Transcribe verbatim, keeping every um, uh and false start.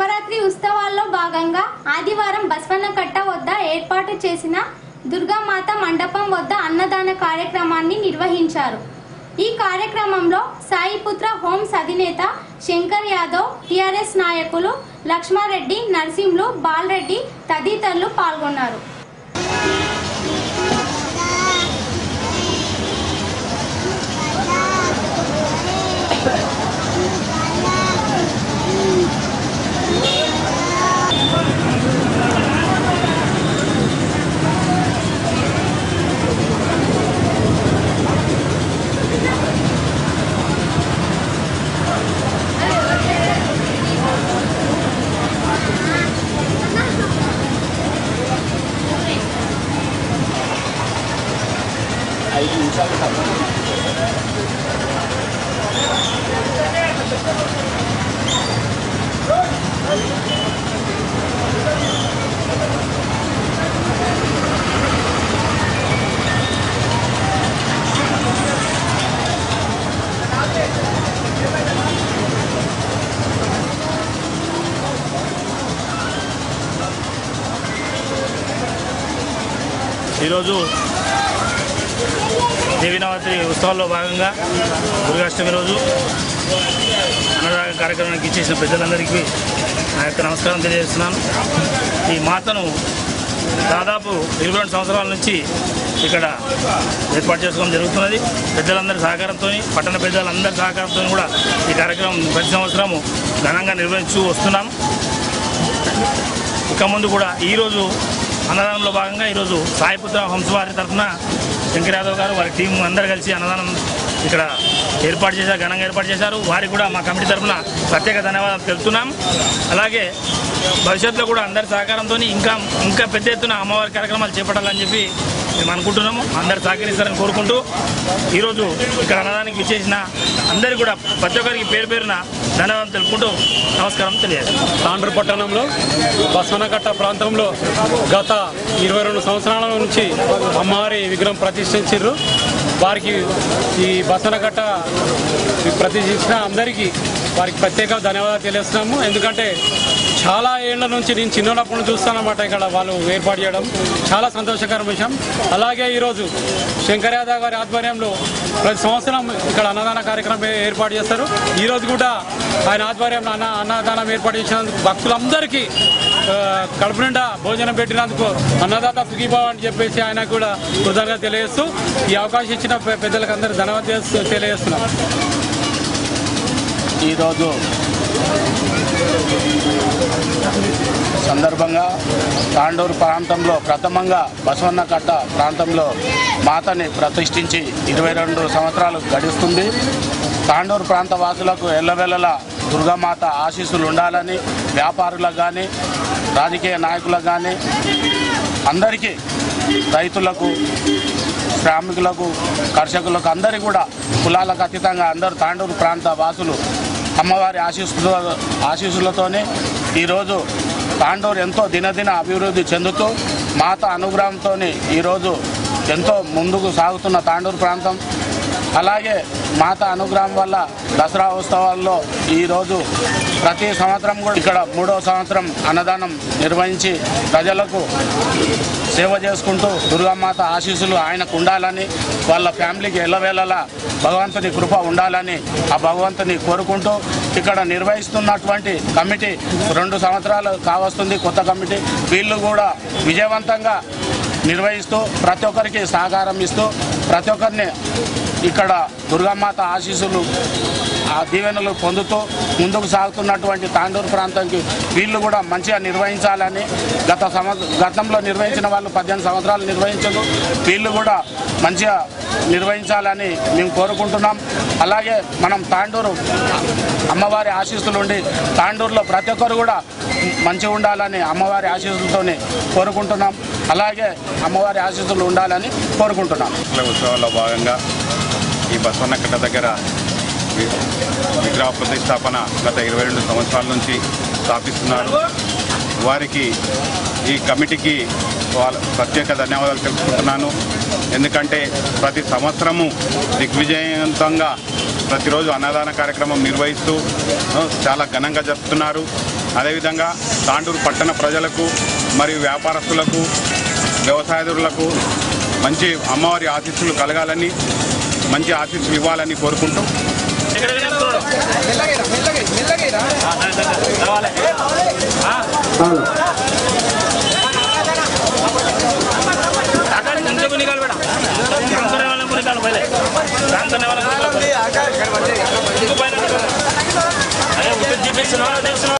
నవరాత్రి ఉత్సవాల్లో భాగంగా ఆదివారం బస్వన్నకట్ట వద్ద ఏర్పాటు చేసిన దుర్గామాత మండపం వద్ద అన్నదాన కార్యక్రమాన్ని నిర్వహించారు. ఈ కార్యక్రమంలో సాయిపుత్ర హోమ్స్ అధినేత శంకర్ యాదవ్, టీఆర్ఎస్ నాయకులు లక్ష్మారెడ్డి, నర్సింహులు, బాలరెడ్డి తదితరులు పాల్గొన్నారు. ఐదు నిమిషాలు ఈరోజు దేవీ నవరాత్రి ఉత్సవాల్లో భాగంగా దుర్గాష్టమి రోజు అన్నదాన కార్యక్రమానికి ఇచ్చేసిన పెద్దలందరికీ నా యొక్క నమస్కారం తెలియజేస్తున్నాను. ఈ మాతను దాదాపు ఇరవై రెండు సంవత్సరాల నుంచి ఇక్కడ ఏర్పాటు చేసుకోవడం జరుగుతున్నది. పెద్దలందరి సహకారంతో, పట్టణ పెద్దలందరి సహకారంతో కూడా ఈ కార్యక్రమం ప్రతి సంవత్సరము ఘనంగా నిర్వహించు వస్తున్నాం. ఇక ముందు కూడా ఈరోజు అన్నదానంలో భాగంగా ఈరోజు సాయిపుత్ర హోమ్స్ వారి తరఫున శంకర్ యాదవ్ గారు, వారి టీం అందరూ కలిసి అన్నదానం ఇక్కడ ఏర్పాటు చేశారు, ఘనంగా ఏర్పాటు చేశారు. వారికి కూడా మా కమిటీ తరఫున ప్రత్యేక ధన్యవాదాలు తెలుపుతున్నాం. అలాగే భవిష్యత్తులో కూడా అందరి సహకారంతో ఇంకా ఇంకా పెద్ద ఎత్తున అమ్మవారి కార్యక్రమాలు చేపట్టాలని చెప్పి మేము అనుకుంటున్నాము. అందరు సహకరిస్తారని కోరుకుంటూ ఈరోజు ఇక్కడ అన్నదానికి విచ్చేసిన అందరికీ కూడా ప్రతి ఒక్కరికి పేరు పేరున ధన్యవాదాలు తెలుపుకుంటూ నమస్కారం తెలియజేస్తాం. తాండ్రు పట్టణంలో బస్వన్నకట్ట ప్రాంతంలో గత ఇరవై రెండు సంవత్సరాల నుంచి అమ్మవారి విగ్రహం ప్రతిష్ఠించారు. వారికి ఈ బస్వన్నకట్ట ప్రతిష్ఠించిన అందరికీ వారికి ప్రత్యేక ధన్యవాదాలు తెలియజేస్తున్నాము. ఎందుకంటే చాలా ఏళ్ల నుంచి నేను చిన్నప్పుడు చూస్తానన్నమాట ఇక్కడ వాళ్ళు ఏర్పాటు చేయడం చాలా సంతోషకరమైన విషయం. అలాగే ఈరోజు శంకర్ యాదవ్ గారి ఆధ్వర్యంలో ప్రతి సంవత్సరం ఇక్కడ అన్నదాన కార్యక్రమం ఏర్పాటు చేస్తారు. ఈరోజు కూడా ఆయన ఆధ్వర్యంలో అన్న అన్నదానం ఏర్పాటు చేసినందుకు భక్తులందరికీ కడుపు నిండా భోజనం పెట్టినందుకు అన్నదాత సుఖీభావ అని చెప్పేసి ఆయన కూడా కృతజ్ఞత తెలియజేస్తూ ఈ అవకాశం ఇచ్చిన పెద్దలకు అందరూ ధన్యవాదాలు తెలియజేస్తున్నాం. ఈరోజు సందర్భంగా తాండూరు ప్రాంతంలో ప్రథమంగా బసవన్నకట్ట ప్రాంతంలో మాతని ప్రతిష్ఠించి ఇరవై రెండు సంవత్సరాలు గడుస్తుంది. తాండూరు ప్రాంత వాసులకు ఎల్లవెల్లలా దుర్గామాత ఆశీస్సులు ఉండాలని, వ్యాపారులకు కానీ, రాజకీయ నాయకులకు కానీ, అందరికీ, రైతులకు, శ్రామికులకు, కర్షకులకు అందరికీ కూడా కులాలకు అతీతంగా అందరూ తాండూరు ప్రాంత వాసులు అమ్మవారి ఆశీస్సుల ఆశీస్సులతోనే ఈరోజు తాండూరు ఎంతో దినదిన అభివృద్ధి చెందుతూ మాత అనుగ్రహంతో ఈరోజు ఎంతో ముందుకు సాగుతున్న తాండూరు ప్రాంతం. అలాగే మాత అనుగ్రహం వల్ల దసరా ఉత్సవాల్లో ఈరోజు ప్రతి సంవత్సరం కూడా ఇక్కడ మూడో సంవత్సరం అన్నదానం నిర్వహించి ప్రజలకు సేవ చేసుకుంటూ దుర్గామాత ఆశీస్సులు ఆయనకు ఉండాలని, వాళ్ళ ఫ్యామిలీకి ఎల్లవేళలా భగవంతుని కృప ఉండాలని ఆ భగవంతుని కోరుకుంటూ ఇక్కడ నిర్వహిస్తున్నటువంటి కమిటీ రెండు సంవత్సరాలు కావస్తుంది కొత్త కమిటీ. వీళ్ళు కూడా విజయవంతంగా నిర్వహిస్తూ ప్రతి ఒక్కరికి సహకారం ఇస్తూ ప్రతి ఒక్కరిని ఇక్కడ దుర్గామాత ఆశీస్సులు ఆ దీవెనలు పొందుతూ ముందుకు సాగుతున్నటువంటి తాండూరు ప్రాంతానికి వీళ్ళు కూడా మంచిగా నిర్వహించాలని, గత సంవత్సరం గతంలో నిర్వహించిన వాళ్ళు పద్దెనిమిది సంవత్సరాలు నిర్వహించదు, వీళ్ళు కూడా మంచిగా నిర్వహించాలని మేము కోరుకుంటున్నాం. అలాగే మనం తాండూరు అమ్మవారి ఆశీస్సులు ఉండి తాండూరులో ప్రతి ఒక్కరు కూడా మంచిగా ఉండాలని అమ్మవారి ఆశీస్సులతోనే కోరుకుంటున్నాం. అలాగే అమ్మవారి ఆశీస్సులు ఉండాలని కోరుకుంటున్నాం. ఉత్సవాల్లో భాగంగా ఈ బసవన్నకట్ట దగ్గర విగ్రహ ప్రతిష్టాపన గత ఇరవై రెండు సంవత్సరాల నుంచి స్థాపిస్తున్నారు. వారికి ఈ కమిటీకి వాళ్ళ ప్రత్యేక ధన్యవాదాలు తెలుపుకుంటున్నాను. ఎందుకంటే ప్రతి సంవత్సరము దిగ్విజయవంతంగా ప్రతిరోజు అన్నదాన కార్యక్రమం నిర్వహిస్తూ చాలా ఘనంగా జరుపుతున్నారు. అదేవిధంగా తాండూరు పట్టణ ప్రజలకు మరియు వ్యాపారస్తులకు వ్యవసాయదారులకు మంచి అమ్మవారి ఆశీస్సులు కలగాలని, మంచి ఆశీస్సులు ఇవ్వాలని కోరుకుంటూ